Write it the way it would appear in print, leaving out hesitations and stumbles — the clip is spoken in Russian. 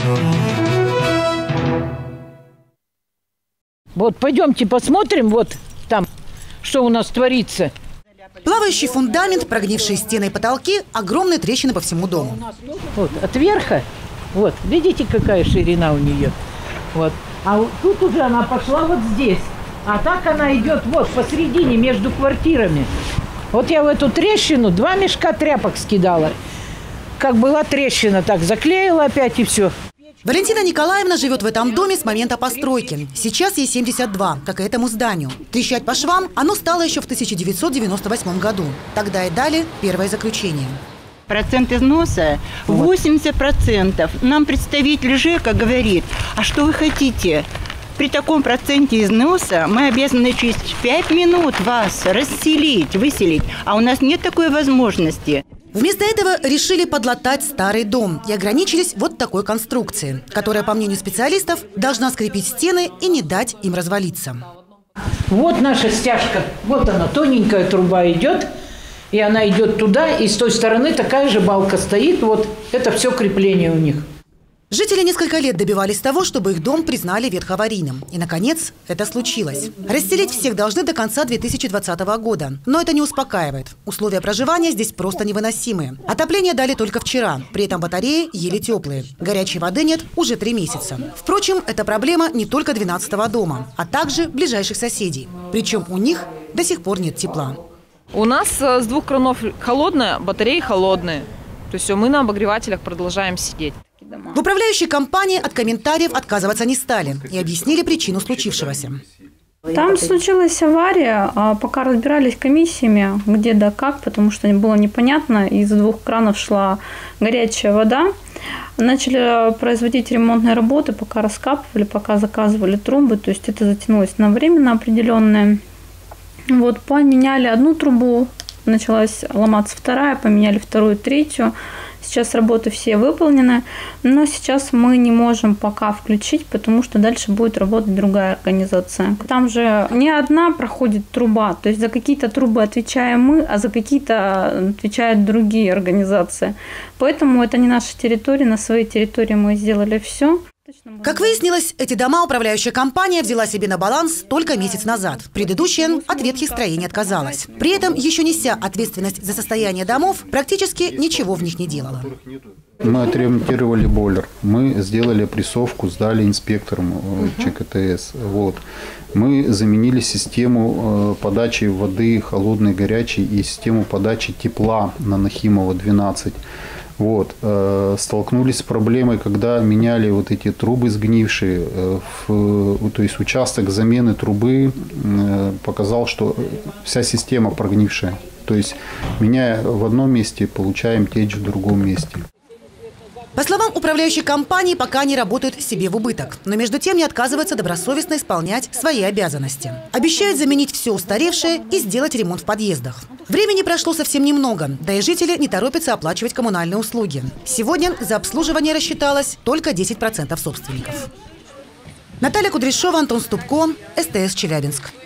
Вот пойдемте посмотрим, вот там, что у нас творится. Плавающий фундамент, прогнившие стены и потолки, огромные трещины по всему дому. Вот от верха, вот, видите, какая ширина у нее. Вот. А тут уже она пошла вот здесь. А так она идет вот посередине между квартирами. Вот я в эту трещину 2 мешка тряпок скидала. Как была трещина, так заклеила опять и все. Валентина Николаевна живет в этом доме с момента постройки. Сейчас ей 72, как и этому зданию. Трещать по швам оно стало еще в 1998 году. Тогда и дали первое заключение. Процент износа 80%. Нам представитель ЖЭКа говорит, а что вы хотите? При таком проценте износа мы обязаны через 5 минут вас расселить, выселить. А у нас нет такой возможности. Вместо этого решили подлатать старый дом и ограничились вот такой конструкцией, которая, по мнению специалистов, должна скрепить стены и не дать им развалиться. Вот наша стяжка. Вот она, тоненькая труба идет. И она идет туда, и с той стороны такая же балка стоит. Вот это все крепление у них. Жители несколько лет добивались того, чтобы их дом признали ветхоаварийным. И, наконец, это случилось. Расселить всех должны до конца 2020 года. Но это не успокаивает. Условия проживания здесь просто невыносимые. Отопление дали только вчера. При этом батареи еле теплые. Горячей воды нет уже 3 месяца. Впрочем, это проблема не только 12-го дома, а также ближайших соседей. Причем у них до сих пор нет тепла. У нас с 2 кранов холодная, батареи холодные. То есть мы на обогревателях продолжаем сидеть. В управляющей компании от комментариев отказываться не стали и объяснили причину случившегося. Там случилась авария, пока разбирались комиссиями, где да как, потому что было непонятно. Из 2 кранов шла горячая вода. Начали производить ремонтные работы, пока раскапывали, пока заказывали трубы. То есть это затянулось на время определенное. Вот, поменяли 1 трубу, началась ломаться 2, поменяли 2, 3. Сейчас работы все выполнены, но сейчас мы не можем пока включить, потому что дальше будет работать другая организация. Там же не одна проходит труба, то есть за какие-то трубы отвечаем мы, а за какие-то отвечают другие организации. Поэтому это не наша территория, на своей территории мы сделали все. Как выяснилось, эти дома управляющая компания взяла себе на баланс только месяц назад. Предыдущая от ветхих строений отказалась. При этом, еще неся ответственность за состояние домов, практически ничего в них не делала. Мы отремонтировали бойлер, мы сделали опрессовку, сдали инспекторам ЧКТС. Вот. Мы заменили систему подачи воды холодной, горячей и систему подачи тепла на Нахимова 12. Вот. Столкнулись с проблемой, когда меняли вот эти трубы сгнившие. То есть участок замены трубы показал, что вся система прогнившая. То есть меняя в одном месте, получаем течь в другом месте. По словам управляющей компании, пока они работают себе в убыток. Но между тем не отказываются добросовестно исполнять свои обязанности. Обещают заменить все устаревшее и сделать ремонт в подъездах. Времени прошло совсем немного, да и жители не торопятся оплачивать коммунальные услуги. Сегодня за обслуживание рассчиталось только 10% собственников. Наталья Кудряшова, Антон Ступко, СТС Челябинск.